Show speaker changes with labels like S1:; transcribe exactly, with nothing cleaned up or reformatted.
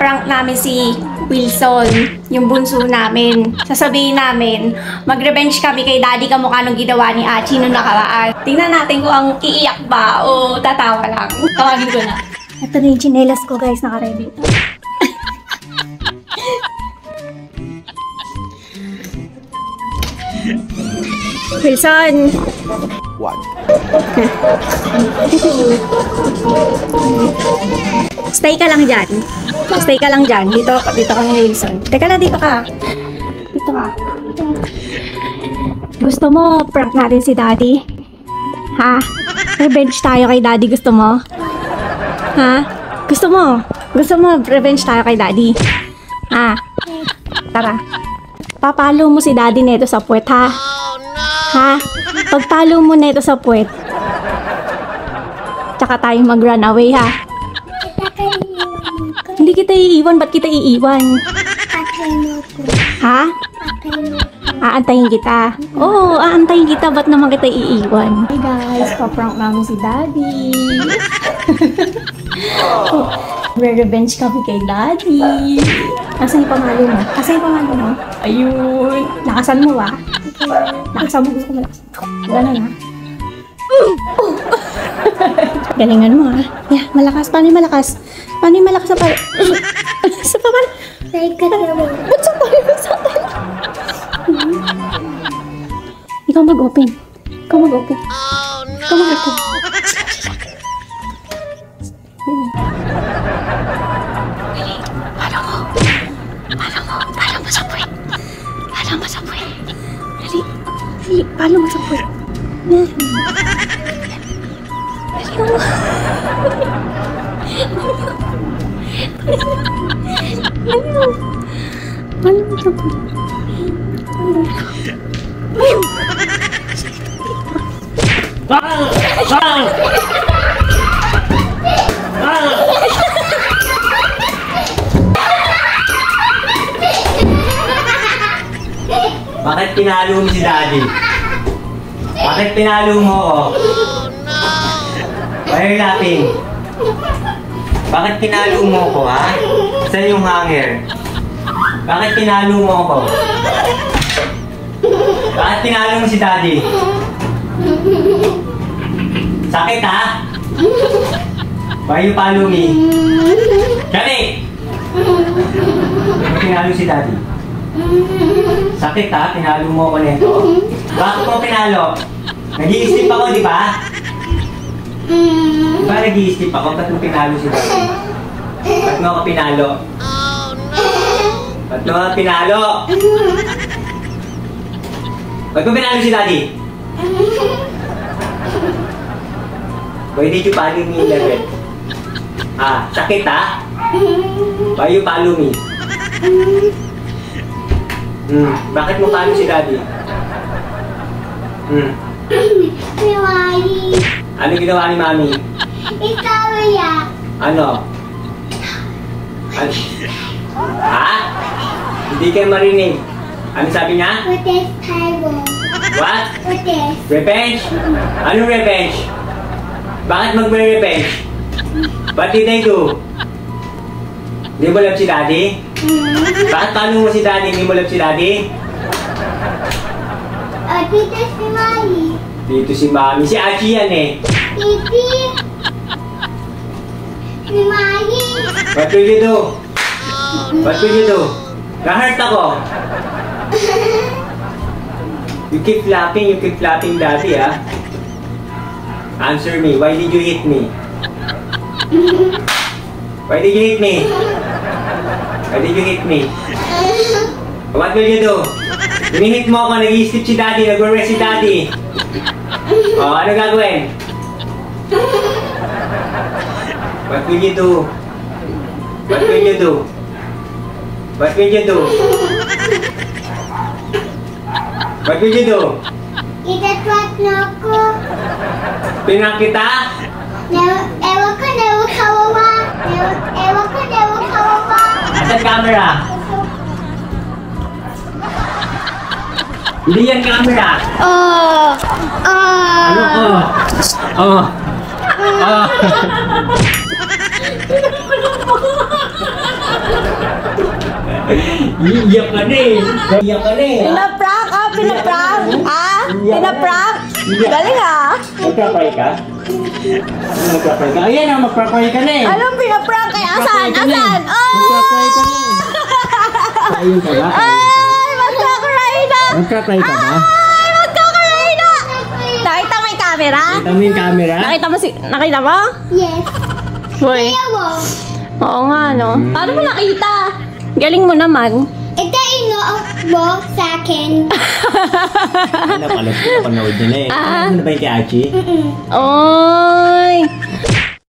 S1: ipaprank namin si Wilson, yung bunso namin. Sasabihin namin, mag-revenge kami kay Daddy kamukha nung ginawa ni Achi nung nakaraan. Tingnan natin kung ang iiyak ba o tatawa lang. Tawagin ko na. Ito na yung chinelas ko guys, naka-ready. Wilson!
S2: What?
S1: Stay ka lang dyan. Stay ka lang dyan. Dito, dito ka ni Wilson. Teka lang, dito ka. Dito ka. Gusto mo, prank natin si Daddy? Ha? Revenge tayo kay Daddy, gusto mo? Ha? Gusto mo? Gusto mo, revenge tayo kay Daddy? Ha? Tara. Papalo mo si Daddy neto sa puwet, ha? Ha? Pagpalo mo neto sa puwet, tsaka tayo mag-run away, ha? Hindi kita iiwan. Ba't kita iiwan? Ha? Aantayin kita. Oo, aantayin kita. Ba't naman kita iiwan? Hey guys, pa-prank namin si Daddy. Re-revenge kami kay Daddy. Nasaan yung pamalo mo? Nasaan yung pamalo mo? Ayun. Nakasan mo ah. Nakasan mo. Gusto ko malakasan. Ganun ah. Galingan mo ah. Yeah, malakas. Paano yung malakas? Paano yung malakas sa pala? Sa pala? Teka naman. Ba't sa pala? Sa pala? Ikaw mag-open. Ikaw mag-open. Ikaw mag-open. Palo mo. Palo mo. Palo mo sa puwet. Palo mo sa puwet. Dali. Dali. Palo mo sa puwet. Dali mo. Palo mo. Palo mo sa puwet.
S3: Bang! Bang! Bang! Bakit pinalo mo si Daddy? Bakit pinalo mo ako? Why are you laughing? Bakit pinalo mo ako, ha? Saan yung hanger? Bakit pinalo mo ako? Bakit pinalo mo si Daddy? Sakit, ha? Why you follow me? Kali! Bakit pinalo si Daddy? Sakit, ha? Pinalo mo ako nito. Bakit mo pinalo? Nag-i-sleep ako, di ba? Di ba nag-i-sleep ako? Ba't mo pinalo si Daddy? Ba't mo ako pinalo? Ba't mo ako pinalo? Ba't mo pinalo si Daddy? Why did you follow me, Levet? Ah, sakit, ha? Why you follow me? Hmm, bakit mo follow si Daddy? Hmm.
S4: Mami.
S3: Ano ginawa ni Mami?
S4: Ikaw ya.
S3: Ano? Ano? Ha? Hindi kayo marinig. Ano sabi niya?
S4: Protest tayo.
S3: What?
S4: Protest.
S3: Revenge? Anong revenge? Bakit magre-revenge? What did I do? Hindi mo love si Daddy?
S4: Hmm.
S3: Bakit paano mo si Daddy? Hindi mo love si Daddy?
S4: Oh, dito si Mami.
S3: Dito si Mami. Si Achi yan eh.
S4: Pipi. Si Mami.
S3: What will you do? What will you do? Na-hurt ako. You keep flapping, you keep flapping Daddy, ha? Answer me. Why did you hit me? Why did you hit me? Why did you hit me? What will you do? Hinihit mo ako, nag-i-sleep si Daddy, nag-rest si Daddy. Oh, ano gagawin? What will you do? What will you do? What will you do? What will you do?
S4: Itatwat na ako.
S3: Pinang kita?
S4: Ewan ko, ewan kawawa. Ewan ko, ewan kawawa.
S3: Asan camera? Hindi yan camera.
S1: Oh! Oh!
S3: Ano ko? Oh. Oh. Iiyak ka na eh. Iiyak ka na eh.
S1: Pinaprank, ah, pinaprank. Ah, pinaprank. Galing ah.
S3: Magpapay ka? Magpapay ka? Ayan na, magpapay ka na eh.
S1: Anong pinaprank kay Asan? Asan? Oh!
S3: Magpapay ka na eh. Ayun ka ba?
S1: Ay, magkakaray na.
S3: Magpapay ka ba?
S1: Ay, magkakaray na. Nakita mo yung camera?
S3: Kita mo yung camera?
S1: Nakita mo si... Nakita mo?
S4: Yes.
S1: Boy.
S4: Ewo.
S1: Oo nga, no? Paano mo nakita? Galing mo naman.
S4: Ito ino mo sa akin.
S3: Ano pala, napanood niya na eh.
S1: Ah.
S3: Ano na ba yung kay Archie?
S4: Mm-mm.
S1: Oy!